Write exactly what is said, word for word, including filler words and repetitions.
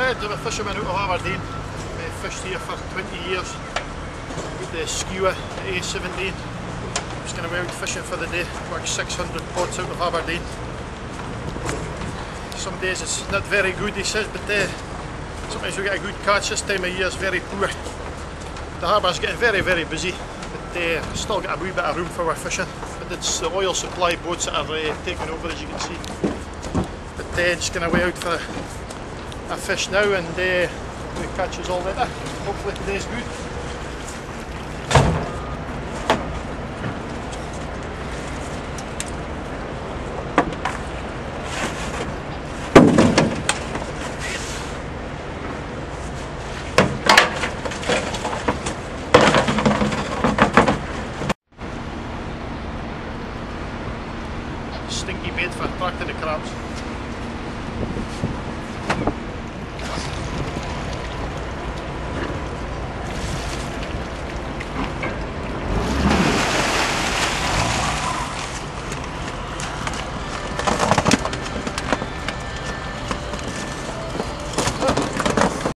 Ed, I'm a fisherman out of Aberdeen. I fished here for twenty years. With the skewer, the A seventeen. Just going to be out fishing for the day. Work six hundred pods out of Aberdeen. Some days it's not very good, he says, but uh, sometimes we get a good catch. This time of year is very poor. The harbour's getting very, very busy, but uh, still got a wee bit of room for our fishing. But it's the oil supply boats that are uh, taking over, as you can see. But uh, just going to way out for a, a fish now, and uh, we catch us all later. Hopefully today's good.